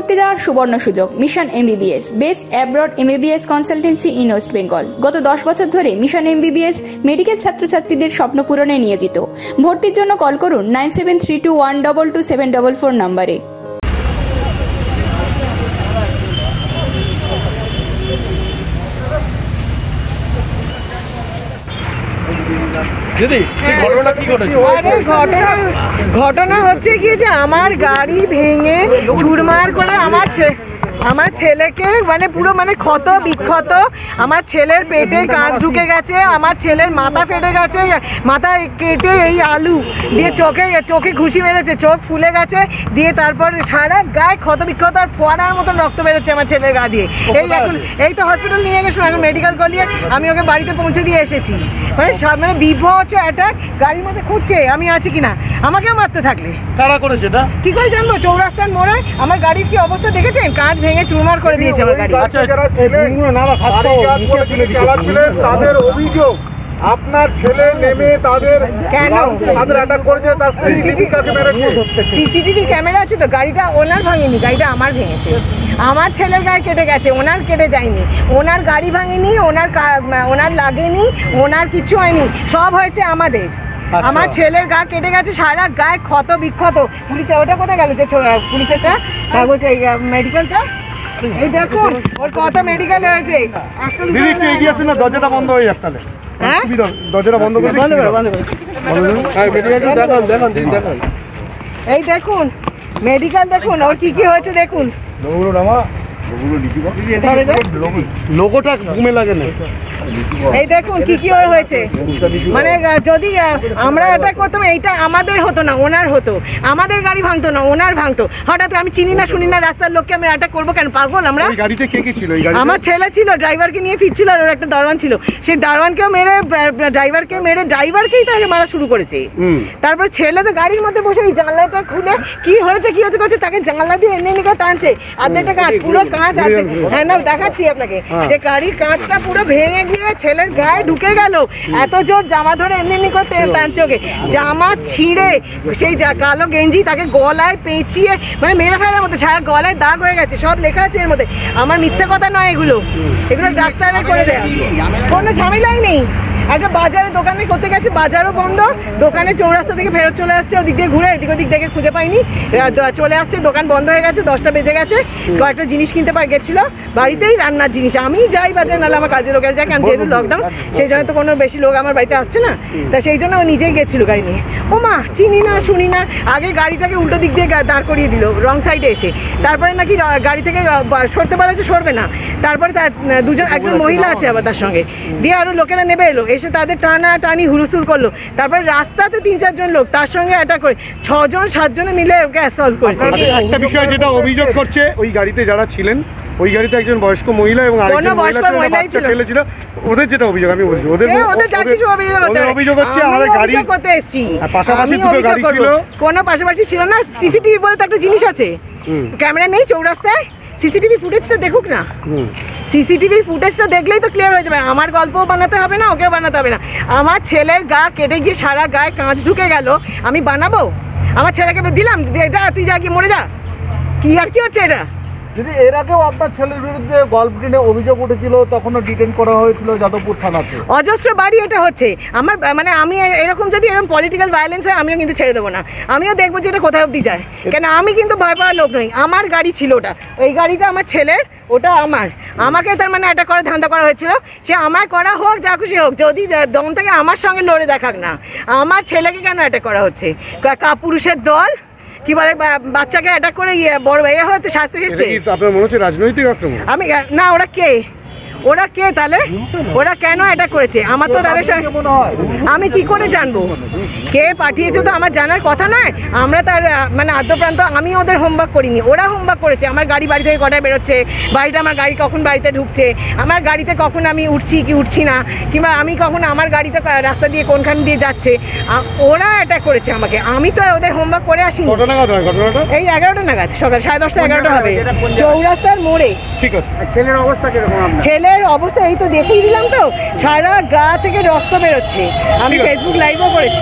ভর্তি দেওয়ার সুবর্ণ সুযোগ। Mission MBBS, best abroad MBBS consultancy in West Bengal. গত 10 বছর ধরে মিশন MBBS মেডিকেল ছাত্রছাত্রীদের স্বপ্ন পূরণে নিয়োজিত। ভর্তির জন্য কল করুন 9732122744 নম্বরে। ঘটনা হচ্ছে কি যে আমার গাড়ি ভেঙে চুরমার করে আমার ছেলেকে মানে পুরো মানে ক্ষত বিক্ষত, আমার ছেলের পেটে কাঁচ ঢুকে গেছে, আমার ছেলের মাথা ফেটে গেছে, মাথা কেটে এই আলু দিয়ে চোখে ঘুষি মেরেছে, চোখ ফুলে গেছে, দিয়ে তারপর সারা গায়ে ক্ষত বিক্ষত আর ফোয়ারার মতন রক্ত বেরোচ্ছে আমার ছেলের গা দিয়ে। এই তো হসপিটাল নিয়ে গেছিলাম, এখন মেডিকেল করিয়ে আমি ওকে বাড়িতে পৌঁছে দিয়ে এসেছি। মানে বিভৎস অ্যাটাক, গাড়ির মধ্যে খুঁজছে আমি আছি কিনা, আমাকেও মারতে থাকলে। কারা করেছে এটা কি করে জানবো? চৌরাস্তার মোড়ে আমার গাড়ির কি অবস্থা দেখেছেন? কাঁচ ভেঙে চুরমার করে দিয়েছে আমার গাড়ি। তাদের অভিযোগ আপনার ছেলে নেমে তাদের অ্যাটাক করেছে, তার সিসিটিভি ক্যামেরা আছে তো। গাড়িটা ওনার ভাঙেনি, গাড়িটা আমার ভেঙেছে। আমার ছেলের গায়ে কেটে গেছে, ওনার কেটে যায়নি। ওনার গাড়ি ভাঙেনি, ওনার লাগেনি, ওনার কিছু হয়নি, সব হয়েছে আমাদের। আমার ছেলের গা কেটে গেছে, সারা গায়ে ক্ষত বিক্ষত। পুলিশে ওটা কোথায় গেল যে পুলিশেরটা বলছে মেডিকেলটা? এই দেখুন ওর কত মেডিকেল হয়েছে। দরজাটা বন্ধ হয়ে যাক তাহলে। হ্যাঁ দরজাটা বন্ধ করে এই দেখুন মেডিকেল, দেখুন ওর কি কি হয়েছে দেখুন। লোগোটা ঘুমে লাগে না। এই দেখুন কি কি ওর হয়েছে। মানে যদি আমরা এটা করতাম, এইটা আমাদের হতো না, ওনার হতো। আমাদের গাড়ি ভাঙতো না, ওনার ভাঙতো। হঠাৎ আমি চিনি না শুনি না রাস্তার লোককে আমি অ্যাটাক করবো কেন? পাগল আমরা? গাড়িতে কে কে ছিল? আমার ছেলে ছিল, ড্রাইভারকে নিয়ে ফিরছিল, আর ওর একটা দারোয়ান ছিল। সেই দারোয়ানকেও মেরে, ড্রাইভারকেই তাকে মারা শুরু করেছে। তারপর ছেলে তো গাড়ির মধ্যে বসে এই জানলাটা খুলে কি হয়েছে করছে, তাকে জানলা দিয়ে এনে নিয়ে টানছে। আর্ধেকটা কাঁচ, পুরো কাঁচ। হ্যাঁ না দেখাচ্ছি আপনাকে, যে গাড়ির কাঁচটা পুরো ভেঙে গিয়ে ছেলের গায়ে ঢুকে গেল। এত জোর জামা ধরে এমনি করে টানছে ওকে, জামা ছিঁড়ে সেই কালো গেঞ্জি তাকে গলায় পেঁচিয়ে মানে মেরে ফেলার মধ্যে, সারা গলায় দাগ হয়ে গেছে। সব লেখা আছে এর মধ্যে, আমার মিথ্যে কথা নয় এগুলো ডাক্তারে করে দেয়, কোনো ঝামেলাই নেই। একটা বাজারে দোকানে করতে গেছে, বাজারও বন্ধ, দোকানে চৌরাস্তা থেকে ফেরত চলে আসছে, ওদিক দিয়ে ঘুরে এদিক ওদিক দেখে খুঁজে পাইনি, চলে আসছে, দোকান বন্ধ হয়ে গেছে, 10টা বেজে গেছে। কয়েকটা জিনিস কিনতে গেছিলো, বাড়িতেই রান্নার জিনিস। আমি যাই বাজারে, নাহলে আমার কাজের লোকেরা যায়, কারণ যেহেতু লকডাউন সেই জন্য তো কোনো বেশি লোক আমার বাড়িতে আসছে না, তা সেই জন্য ও নিজেই গেছিলো গাড়ি নিয়ে। ও মা চিনি না শুনি না, আগে গাড়িটাকে উল্টো দিক দিয়ে দাঁড় করিয়ে দিল রং সাইডে এসে, তারপরে নাকি গাড়ি থেকে সরতে পারা হচ্ছে, সরবে না। তারপরে একজন মহিলা আছে আবার তার সঙ্গে, দিয়ে আরও লোকেরা নেবে এলো, এসে তাদের টানি হুলুস্থুল করলো। তারপরে রাস্তাতে 3-4 জন লোক তার সঙ্গে অ্যাটাক করে 6-7 জনে মিলে ওকে অ্যাসল্ট করেছে। একটা বিষয় যেটা অভিযোগ করছে, ওই গাড়িতে যারা ছিলেন, ওই গাড়িতে একজন বয়স্ক মহিলা এবং আরেকজন বাচ্চা ছেলে ছিল। ওদের যেটা অভিযোগ আমি বলছি, ওদের অভিযোগ হচ্ছে আমাদের গাড়ি করতে এসেছি, পাশাপাশি দুটো গাড়ি ছিল। কোনো পাশাপাশি ছিল না। সিসিটিভি বলে তো একটা জিনিস আছে, ক্যামেরা নেই চৌরাস্তায়, সিসিটিভি ফুটেজটা দেখুক না। সিসিটিভি ফুটেজটা দেখলেই তো ক্লিয়ার হয়ে যাবে। আমার গল্পও বানাতে হবে না, ওকেও বানাতে হবে না। আমার ছেলের গা কেটে গিয়ে সারা গায়ে কাঁচ ঢুকে গেল, আমি বানাবো? আমার ছেলেকে দিলাম, যা তুই যা, গিয়ে মরে যা। কি আর কি হচ্ছে এটা? যদি এর আগেও আপনার ছেলের বিরুদ্ধে গল্প কিনে অভিযোগ উঠেছিল, তখনও ডিটেন করা হয়েছিল যাদবপুর থানাতে। অজস্র বাড়ি এটা হচ্ছে আমার, মানে আমি এরকম যদি এরকম পলিটিক্যাল ভায়োলেন্স হয়, আমিও কিন্তু ছেড়ে দেবো না। আমিও দেখবো যে এটা কোথায় অবধি যায়, কেন আমি কিন্তু ভয় পাওয়ার লোক নই। আমার গাড়ি ছিল ওটা, ওই গাড়িটা আমার ছেলের, ওটা আমাকে তার মানে এটা করে ধান্দা করা হয়েছিল। সে আমায় করা হোক, যা খুশি হোক, যদি দম থেকে আমার সঙ্গে লড়ে দেখাক না। আমার ছেলেকে কেন অ্যাটাক করা হচ্ছে? কাপুরুষের দল কি বলে, বাচ্চাকে অ্যাটাক করে বড় হয়তো শাস্তি এসছে। আপনার মনে হচ্ছে রাজনৈতিক আক্রমণ? আমি না, ওরা কে তাহলে? ওরা কেন অ্যাটাক করেছে? আমার তো তাদের সঙ্গে আমি কি করে জানবো কে পাঠিয়েছে? তো আমার জানার কথা নয়। আমরা তার মানে আদ্যপ্রান্ত আমি ওদের হোমওয়ার্ক করিনি, ওরা হোমওয়ার্ক করেছে। আমার গাড়ি বাড়ি থেকে কটায় বেরোচ্ছে, বাড়িটা আমার গাড়ি কখন বাড়িতে ঢুকছে, আমার গাড়িতে কখন আমি উঠছি কি উঠছি না, কিংবা আমি কখন আমার গাড়িটা রাস্তা দিয়ে কোনখান দিয়ে যাচ্ছে, ওরা অ্যাটাক করেছে আমাকে। আমি তো আর ওদের হোমওয়ার্ক করে আসিনি। এই 11টা নাগাদ, সকাল 10:30 11টা হবে, চৌরাস্তার মোড়ে। ঠিক আছে। ছেলের অবস্থা কিরকম? ছেলের অবস্থা এই তো দেখিয়ে দিলাম, তো সারা গা থেকে রক্ত বেরোচ্ছে। আমি ফেসবুক লাইভও করেছি।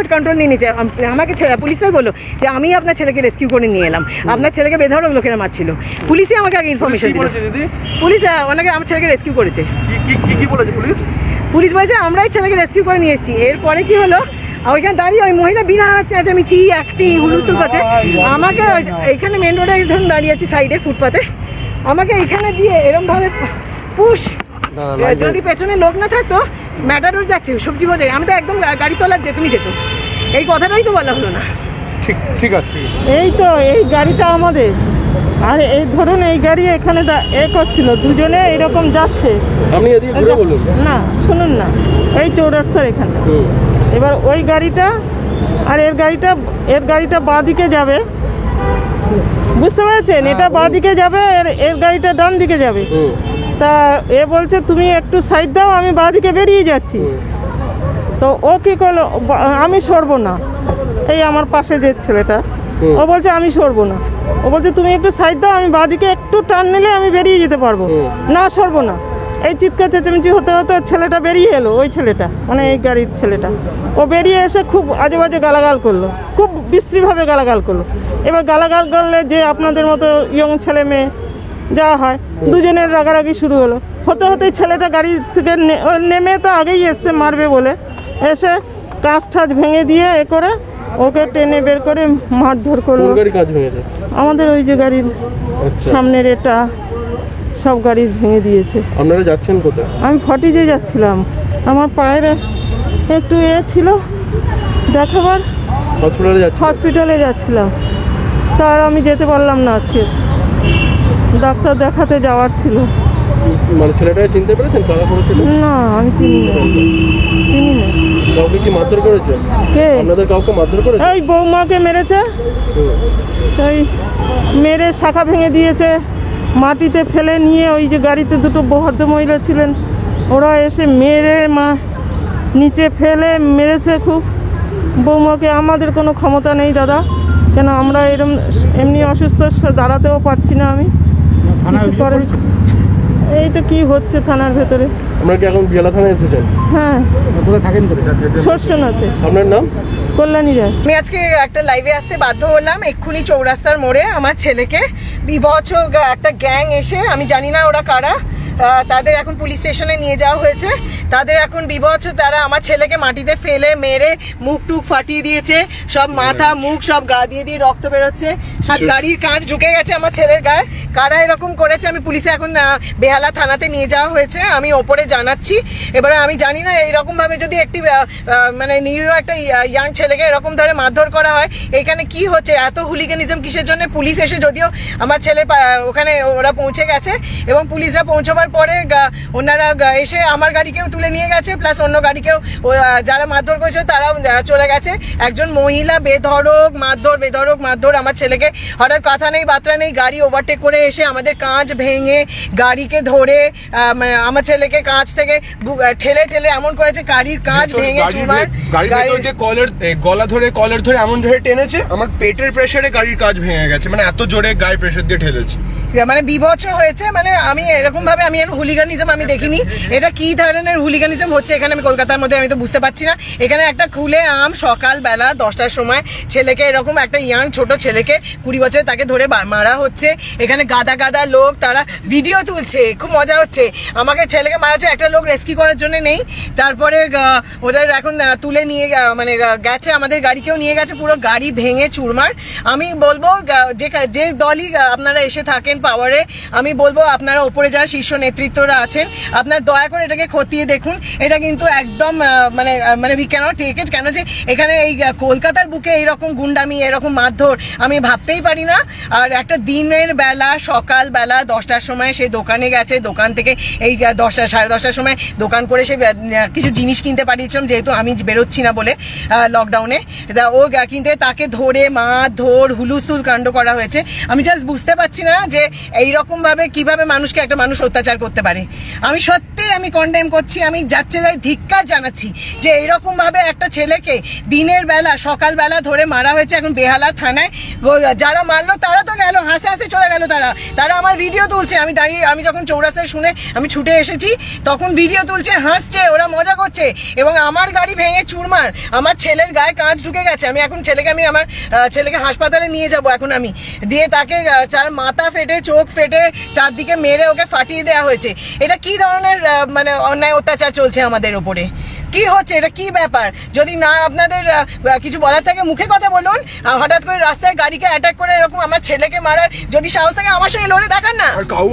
কন্ট্রোল নিয়ে নিয়েছে। আমাকে পুলিশরাই বললো যে আমি আপনার ছেলেকে রেস্কিউ করে নিয়ে এলাম, আপনার ছেলেকে বেধড়ক লোকেরা মারছিল। পুলিশই আমাকে আগে ইনফরমেশন দিল। পুলিশ ওনাকে আমার ছেলেকে রেস্কিউ করেছে। কি বলেছে পুলিশ? পুলিশ বলেছে আমরাই ছেলেকে রেস্কিউ করে নিয়ে এসেছি। এরপরে কি হলো, ওইখানে দাঁড়িয়ে ওই মহিলা বিরাট চেঁচামেচি অ্যাক্টিং হুলুস্থুল করছে। আমাকে এইখানে মেন রোডে ধরুন দাঁড়িয়ে আছি সাইডে ফুটপাতে, আমাকে এইখানে দিয়ে এরমভাবে পুশ, যদি পেছনে লোক না থাকতো ম্যাটাডোর যাচ্ছে সবজি বাজারে, আমি তো একদম গাড়ি তোলার তুমি যেত, এই কথাটাই তো বলা হলো না। ঠিক আছে, এই তো এই গাড়িটা আমাদের, আর এই ধরুন এই গাড়ি এখানে করছিল, দুজনে এরকম যাচ্ছে। আপনি এদিকে ঘুরে বলুন না, শুনুন না, এই চৌরাস্তার এখানে। এবার ওই গাড়িটা আর এর গাড়িটা বাঁ দিকে যাবে, বুঝতে পেরেছেন? এটা বাঁ দিকে যাবে, এর গাড়িটা ডান দিকে যাবে। তা এ বলছে তুমি একটু সাইড দাও, আমি বাঁ দিকে বেরিয়ে যাচ্ছি। তো ও কী করলো, আমি সরবো না, এই আমার পাশে যে ছেলেটা, ও বলছে আমি সরবো না। ও বলছে তুমি একটু সাইড দাও, আমি বাঁ দিকে একটু টার্ন নিলে আমি বেরিয়ে যেতে পারবো, না সরবো না। এই চিৎকার চেঁচামেচি হতে হতে ছেলেটা বেরিয়ে এলো, ওই ছেলেটা মানে এই গাড়ির ছেলেটা, ও বেরিয়ে এসে খুব আজে বাজে গালাগাল করলো, খুব বিশ্রীভাবে গালাগাল করলো। এবার গালাগাল করলে যে আপনাদের মতো ইয়ং ছেলে মেয়ে যা হয়, দুজনের রাগারাগি শুরু হলো। হতে হতে ছেলেটা গাড়ি থেকে নেমে তো আগেই এসছে মারবে বলে, এসে কাঁচ ঠাচ ভেঙে দিয়ে এ করে ওকে টেনে বের করে মারধর করলো। আমাদের ওই যে গাড়ির সামনের এটা সব গাড়ি ভেঙে দিয়েছে। আপনারা যাচ্ছেন কোথায়? আমি ফটিজে যাচ্ছিলাম, আমার পায়ের একটু ছিল দেখাবার, হসপিটালে যাচ্ছিলাম। তার আমি যেতে পারলাম না, আজকে ডাক্তার দেখাতে যাওয়ার ছিল। মানে ছেলেটাকে চিনতে পেরেছেন? না, আমি চিনি না। কাউকে কি মারধর করেছে? কে? আপনাদের কাউকে মারধর করেছে? ওই বৌমাকে মেরেছে, সেই মেরে শাখা ভেঙে দিয়েছে, মাটিতে ফেলে নিয়ে ওই যে গাড়িতে দুটো ভদ্র মহিলা ছিলেন, ওরা এসে মেরে নিচে ফেলে মেরেছে খুব বৌমাকে। আমাদের কোনো ক্ষমতা নেই দাদা, কেন আমরা এমনি অসুস্থ, দাঁড়াতেও পারছি না আমি। এই তো কি হচ্ছে থানার ভেতরে। আমরা কি এখন বিয়ালা থানায় এসেছেন? হ্যাঁ। কোথায় থাকেন? সরষনাতে। আপনার নাম? কল্যাণী রায়। আমি আজকে একটা লাইভে আসতে বাধ্য হলাম। এক্ষুনি চৌরাস্তার মোড়ে আমার ছেলেকে বিভৎস একটা গ্যাং এসে, আমি জানি না ওরা কারা, তাদের এখন পুলিশ স্টেশনে নিয়ে যাওয়া হয়েছে। তাদের এখন বিভৎস, তারা আমার ছেলেকে মাটিতে ফেলে মেরে মুখ টুক ফাটিয়ে দিয়েছে, সব মাথা মুখ সব গা দিয়ে দিয়ে রক্ত বেরোচ্ছে, সব গাড়ির কাঁচ ঢুকে গেছে আমার ছেলের গায়ে। কারা এরকম করেছে আমি পুলিশে এখন বেহালা থানাতে নিয়ে যাওয়া হয়েছে, আমি ওপরে জানাচ্ছি। এবারে আমি জানি না এইরকমভাবে যদি একটি মানে নিরীহ একটা ইয়াং ছেলেকে এরকম ধরে মারধর করা হয়, এখানে কি হচ্ছে, এত হুলিগানিজম কিসের জন্য? পুলিশ এসে, যদিও আমার ছেলের ওখানে ওরা পৌঁছে গেছে, এবং পুলিশরা পৌঁছবার পরে ওনারা এসে আমার গাড়িকেও তুলে নিয়ে গেছে, প্লাস অন্য গাড়িকেও যারা মারধর করেছে তারাও চলে গেছে। একজন মহিলা বেধড়ক মারধর আমার ছেলেকে, হঠাৎ কথা নেই বার্তা নেই গাড়ি ওভারটেক করে এসে আমাদের কাঁচ ভেঙে গাড়িকে ধরে আমার ছেলেকে কাঁচ থেকে ঠেলে ঠেলে এমন করেছে, গাড়ির কাঁচ ভেঙে চুরমার, কলার ধরে এমন জোরে টেনেছে, আমার পেটের প্রেসারে গাড়ির কাঁচ ভেঙে গেছে, মানে এত জোরে গায়ের প্রেসার দিয়ে ঠেলেছে, মানে বিভৎস হয়েছে। মানে আমি এরকম ভাবে আমি হুলিগানিজম আমি দেখিনি। এটা কি ধরনের হুলিগানিজম হচ্ছে এখানে আমি কলকাতার মধ্যে, আমি তো বুঝতে পারছি না। এখানে একটা খুলে সকালবেলা 10টার সময় ছেলেকে, এরকম একটা ইয়াং ছোট ছেলেকে 20 বছর, তাকে ধরে মারা হচ্ছে। এখানে গাদা লোক, তারা ভিডিও তুলছে, খুব মজা হচ্ছে। আমাকে ছেলেকে মারা হচ্ছে, একটা লোক রেস্কিউ করার জন্য নেই। তারপরে ওদের এখন তুলে নিয়ে মানে গেছে, আমাদের গাড়িকেও নিয়ে গেছে, পুরো গাড়ি ভেঙে চুরমার। আমি বলবো যে দলই আপনারা এসে থাকেন পাওয়ারে, আমি বলবো আপনারা ওপরে যারা শীর্ষ নেতৃত্বরা আছেন, আপনার দয়া করে এটাকে খতিয়ে দেখুন। এটা কিন্তু একদম মানে উই ক্যানট টেক ইট। কেন যে এখানে এই কলকাতার বুকে এইরকম গুন্ডামি, এরকম মারধর আমি ভাবতেই পারি না। আর একটা দিনের বেলা, সকালবেলা 10টার সময় সে দোকানে গেছে, দোকান থেকে এই 10টা সাড়ে 10টার সময় দোকান করে সে কিছু জিনিস কিনতে পাঠিয়েছিলাম, যেহেতু আমি বেরোচ্ছি না বলে লকডাউনে। ও কিনতে, তাকে ধরে মারধর হুলুস্থুল কাণ্ড করা হয়েছে। আমি জাস্ট বুঝতে পারছি না যে এইরকমভাবে কিভাবে মানুষকে একটা মানুষ অত্যাচার করতে পারে। আমি সত্যি আমি কন্ডেম করছি, আমি যাচ্ছে যাই ধিক্কার জানাচ্ছি যে এইরকমভাবে একটা ছেলেকে দিনের বেলা সকালবেলা ধরে মারা হয়েছে। এখন বেহালা থানায় যারা মারলো তারা তো গেল, হাসে হাসে চলে গেল, তারা আমার ভিডিও তুলছে। আমি দাঁড়িয়ে, আমি যখন চৌরাস্তায় শুনে আমি ছুটে এসেছি তখন ভিডিও তুলছে, হাসছে, ওরা মজা করছে। এবং আমার গাড়ি ভেঙে চুরমার, আমার ছেলের গায়ে কাঁচ ঢুকে গেছে। আমি এখন আমার ছেলেকে হাসপাতালে নিয়ে যাব এখন আমি, দিয়ে তাকে মাথা ফেটে চোখ ফেটে চারদিকে মেরে ওকে ফাটিয়ে দেওয়া হয়েছে। এটা কি ধরনের মানে অন্যায় অত্যাচার চলছে আমাদের ওপরে? কি হচ্ছে এটা? কি ব্যাপার? যদি না আপনাদের কিছু বলার থাকে মুখে কথা বলুন। হঠাৎ করে রাস্তায় গাড়িকে অ্যাটাক করে এরকম আমার ছেলেকে মারার যদি সাহস থাকে আমার সঙ্গে লড়ে দেখান না।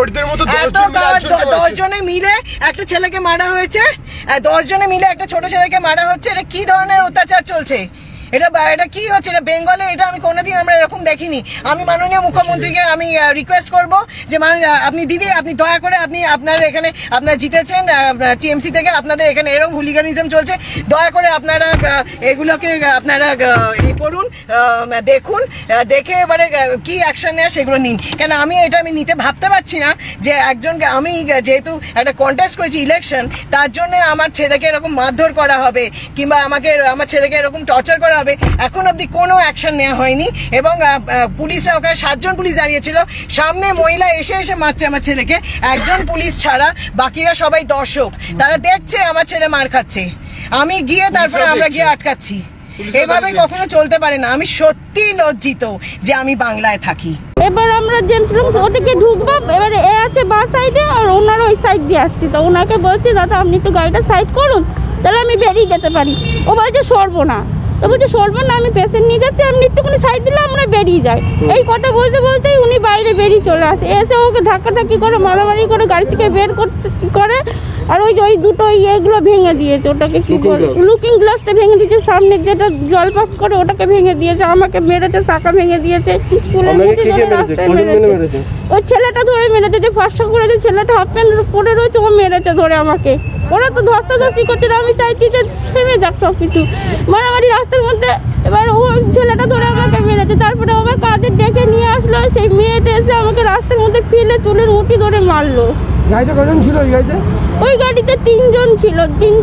10 জনে মিলে একটা ছেলেকে মারা হয়েছে, 10 জনে মিলে একটা ছোট ছেলেকে মারা হচ্ছে। এটা কি ধরনের অত্যাচার চলছে? এটা কি হচ্ছে? এটা বেঙ্গলে এটা আমি কোনোদিন আমরা এরকম দেখিনি। আমি মাননীয় মুখ্যমন্ত্রীকে আমি রিকোয়েস্ট করব যে আপনি দিদি, আপনি দয়া করে আপনার এখানে আপনারা জিতেছেন টিএমসি থেকে, আপনাদের এখানে এরকম হুলিগানিজম চলছে, দয়া করে আপনারা এগুলোকে আপনারা করুন, দেখুন, দেখে এবারে কি অ্যাকশন নেয় সেগুলো নিন। কেন আমি নিতে ভাবতে পারছি না যে একজনকে, আমি যেহেতু একটা কন্টেস্ট করেছি ইলেকশন, তার জন্য আমার ছেলেকে এরকম মারধর করা হবে কিংবা আমার ছেলেকে এরকম টর্চার করা হবে, এখন অব্দি কোনো অ্যাকশন নেওয়া হয়নি। এবং পুলিশরা, ওখানে 7 জন পুলিশ দাঁড়িয়েছিল, সামনে মহিলা এসে মারছে আমার ছেলেকে, একজন পুলিশ ছাড়া বাকিরা সবাই দর্শক, তারা দেখছে আমার ছেলে মার খাচ্ছে, আমি গিয়ে তারপরে আমরা গিয়ে আটকাচ্ছি। এভাবে কখনো চলতে পারে না। আমি সত্যি লজ্জিত যে আমি বাংলায় থাকি। এবার আমরা জেমসলাম ওদিকে ঢুকবো, এবারে এ আছে বা সাইডে আর ওনারা ওই সাইড দিয়ে আসছি, তো ওনাকে বলছি দাদা আপনি একটু গাড়িটা সাইড করুন, তাহলে আমি বেরিয়ে যেতে পারি। ও বলছে সরবো না, তো বলছে সরবো না, আমি পেশেন্ট নিয়ে যাচ্ছি, আপনি একটুখানি সাইড দিলে আমরা বেরিয়ে যাই। এই কথা বলতে বলতেই উনি বাইরে বেরিয়ে চলে আসে, এসে ওকে ধাক্কাধাক্কি করে মারামারি করে গাড়ি থেকে বের করে, আর ওই দুটো ইয়েগুলো ভেঙে দিয়েছে, ওটাকে কি বলে লুকিং গ্লাসটা ভেঙে দিয়েছে, সামনে যেটা জল পাস করে ওটাকে ভেঙে দিয়েছে, আমাকে মেরেছে, চাকা ভেঙে দিয়েছে, স্কুলের মধ্যে রাস্তায় মেরেছে। ওই ছেলেটা ধরে মেরেছে, যে ফর্সা করেছে ছেলেটা হাফ প্যান্ট পরে রয়েছে, ও মেরেছে ধরে আমাকে। ওরা তো ধস্তাধস্তি করছে, আমি চাইছি যে থেমে যাক সব কিছু মারামারি রাস্তার মধ্যে। এবার ও ছেলেটা ধরে আমাকে মেরেছে, তারপরে আমার কাজে ডেকে নিয়ে আসলো, সেই মেয়েটা এসে আমাকে রাস্তার মধ্যে ফেলে চুলের মুঠি ধরে মারলো। গাড়িতে কজন ছিল ওই গাড়িতে? ওই গাড়িতে 3 জন ছিল,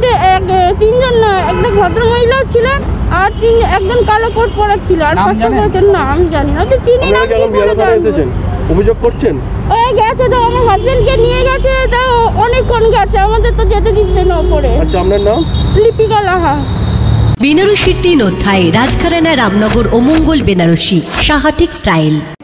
3 জন না, একটা ভদ্রমহিলাও ছিলেন আর একজন কালো কোট পরা ছিল, আর 5 জন নাম জানি না, চিনি না। অভিযোগ করছেন? ওই গেছে তো আমার হাজবেন্ডকে নিয়ে গেছে, তা অনেকক্ষণ গেছে, আমাদের তো যেতে দিচ্ছে না ওপরে। আচ্ছা, আপনার নাম? লিপিকা লাহা। বেনারসির 3 অধ্যায়, রাজঘরানা, রামনগর ও মঙ্গল বেনারসি, সাহা টেক্সটাইল।